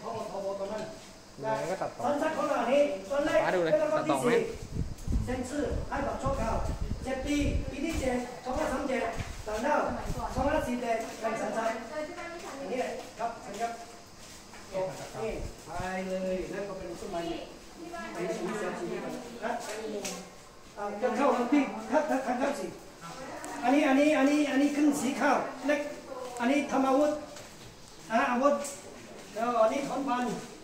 พอตอนนั้นก็ตัดต่อตอนสักของเรานี้ตอนแรกดูเลยตัดต่อไหมเซนซื่อให้กับโชคเขา7 ปีที่7 2537ต่างดาว2547เป็นสัญชัยอันนี้ครับเห็นครับนี่ไปเลยแล้วก็เป็นต้นไม้ไปสีเสียสีนะกันเข้าพี่ทักเข้าสิอันนี้ขึ้นสีข้าวเล็กอันนี้ทำอาวุธแล้วอันนี้ถอนพัน